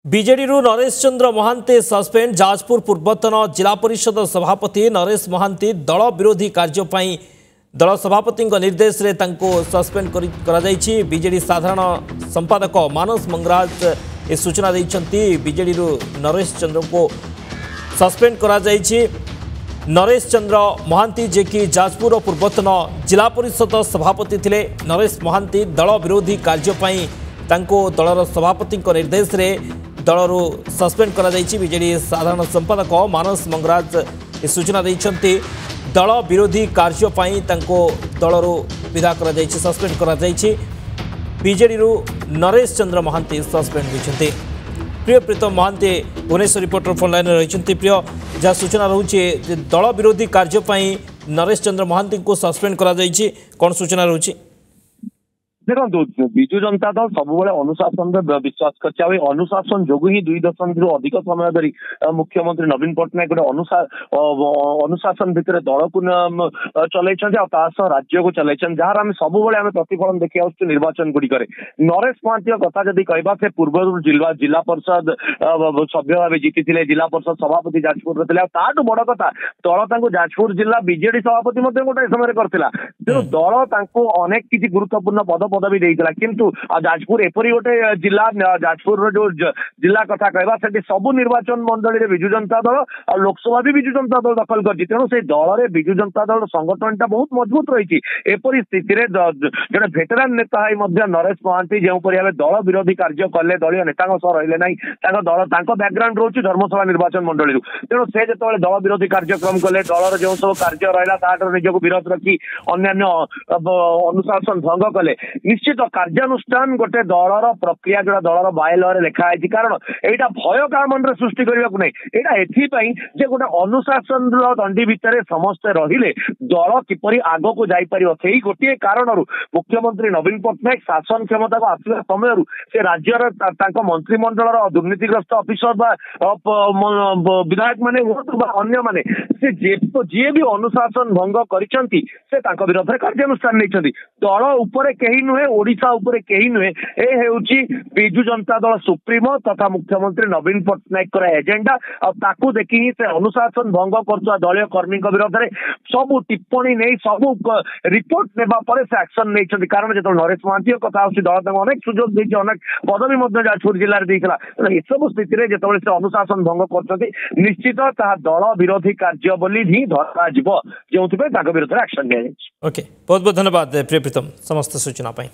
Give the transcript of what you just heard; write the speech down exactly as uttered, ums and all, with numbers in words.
BJD Naresh Chandra Mahanti suspend. Jajpur पूर्वतन जिला परिषद सभापति नरेश महांती दल विरोधी कार्य दल सभापति निर्देश रे तांको सस्पेंड बीजेडी साधारण संपादक मानस मंगराज ए सूचना देइछंती। बीजेडी नरेश चंद्र को सस्पेंड करा जाइछि। नरेश चंद्र महांती जे कि जाजपुर पूर्वतन जिला परिषद सभापति थिले। नरेश महांती दल विरोधी कार्य तांको दलर सभापति निर्देश रे दलरू सस्पेंड करा जाइछि। बीजेडी साधारण संपादक मानस मंगराज ए सूचना देइछंती। दल विरोधी कार्य तांको दलरू विदा करा जाइछि, सस्पेंड करा जाइछि। बीजेडी नरेश चंद्र महांती सस्पेंड होइछंती। Priya Pritam Mahanti Bhubaneswar reporter phone line रही। प्रिय जहाँ सूचना रोचे दल विरोधी कार्य नरेश चंद्र महांती को सस्पेंड करा जाइछि, कौन सूचना रोचे? देखो विजु जनता दल सब अनुशासन विश्वास कर अनुशासन जो ही दुई दशंधि अधिक समय धरी मुख्यमंत्री नवीन पट्टनायक गोटे अनुशा अनुशासन भितर दल को चल राज्य को चल जार आम सब प्रतिफलन देखी आस निर्वाचन गुड़िक। नरेश महांती कथा जदि कह से पूर्व जिला जिला परिषद सभ्य भाव जीति जिला परिषद सभापति जाजपुर ताठू बड़ कथा दल जाजपुर जिला बीजेडी सभापति गोटे समय करथिला। तेणु दल अनेक किसी गुरुत्वपूर्ण पद पदवी देइतला, किंतु जाजपुर एपरी गोटे जिला जाजपुर जो जिला कथा कहवा से सबु निर्वाचन मंडली विजु जनता दल और लोकसभा भी विजु जनता दल दखल कर। तेणु से दल में विजु जनता दल संगठन बहुत मजबूत रही। एपरी स्थिति में जड़े भेटेरान नेता नरेश महांती जो भाव दल विरोधी कार्य कले दलीय नेता सह रही ना दल बैकग्राउंड रोचे धर्मसभा निर्वाचन मंडली। तेणु से जो दल विरोधी कार्यक्रम कले दलर जो सब कार्य रहा निजक विरोध रखी अन्य अनुशासन भंग कले निश्चित कार्यानुष्ठान गोटे दलर प्रक्रिया जो दलर बायलरे लिखाई। कारण यहाँ भय का मन सृष्टि करने को नहीं, यहाँ एपाई गोटे अनुशासन दंडी भितर समस्ते रहिले दल किपरि आग को जापर से गोटे कारण मुख्यमंत्री नवीन पट्टनायक शासन क्षमता को आसवा समय से राज्यर मंत्रिमंडल दुर्नीतिग्रस्त अफिसर विधायक मैंने अन्य माने से जी भी अनुशासन भंग करछंती से विरोध में कार्यानुष्ठान नहीं। दल उपरे कहीं नुहे, ओडिशा उपरे कहीं नुहे, ए हेउची बिजु जनता दल सुप्रीमो तथा मुख्यमंत्री नवीन पट्टनायक एजेंडा और ताकू देखी ही से अनुशासन भंग करथुवा दलीय कर्मी विरोध में सब टिप्पणी नहीं सब रिपोर्ट नेबा परे से एक्शन नहीं। कारण जो नरेश महांती कथा आछि दल अनेक सुजोग देछि, अनेक पदवी जाजपुर जिले में देइखला। ए सब स्थिति में जो से अनुशासन भंग करछथि निश्चित ता दल विरोधी कार्य बोली ही धरा जिवो, जो विरोध में एक्शन लिया। ओके, बहुत बहुत धन्यवाद प्रिय प्रीतम समस्त सूचना।